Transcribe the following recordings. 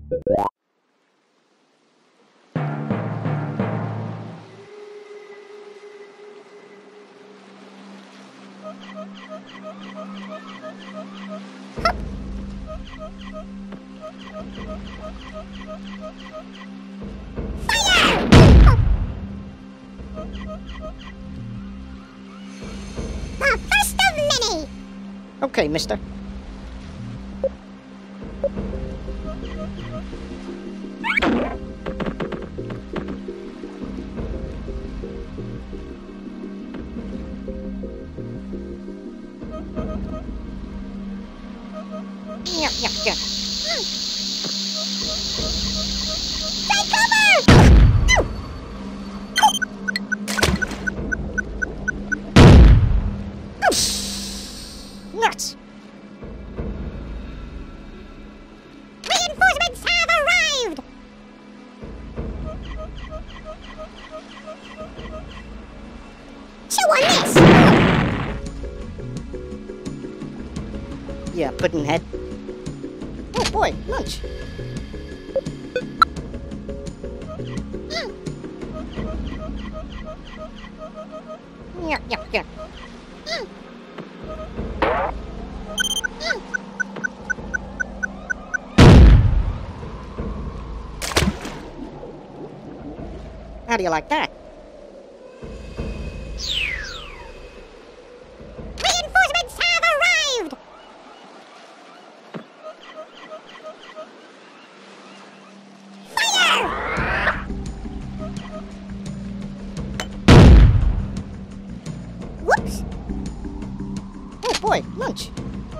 The first of many! Okay, mister. Yep. Take cover! Nuts! Reinforcements have arrived! Chew on this! Yeah, puddinghead. Oh boy, lunch. Yep. How do you like that? Reinforcements have arrived! Fire! Whoops! Oh boy, lunch.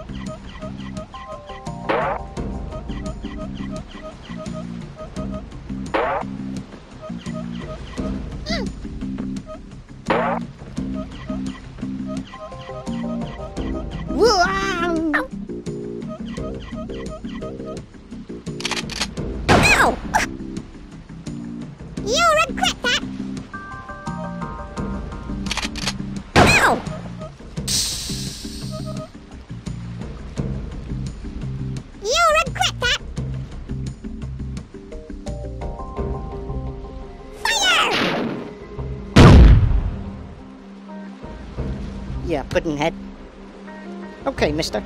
Ow! You'll regret that! Ow! You'll regret that! Fire! Yeah, puddinghead. Okay, mister.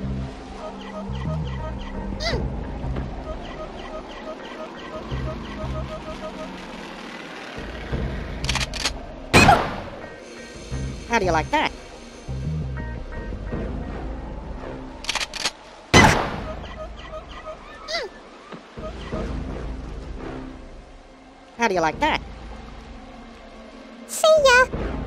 How do you like that? How do you like that? See ya!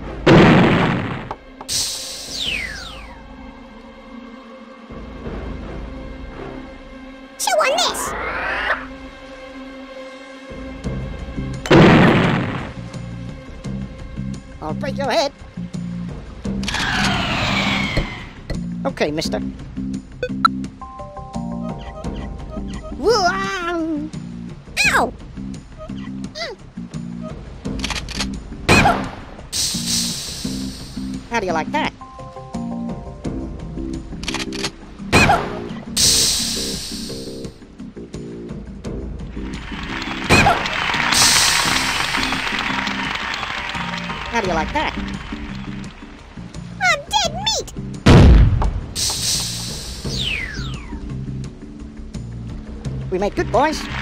Chew on this! I'll break your head. Okay, mister. Ow! How do you like that? How do you like that? I'm dead meat! We made good, boys.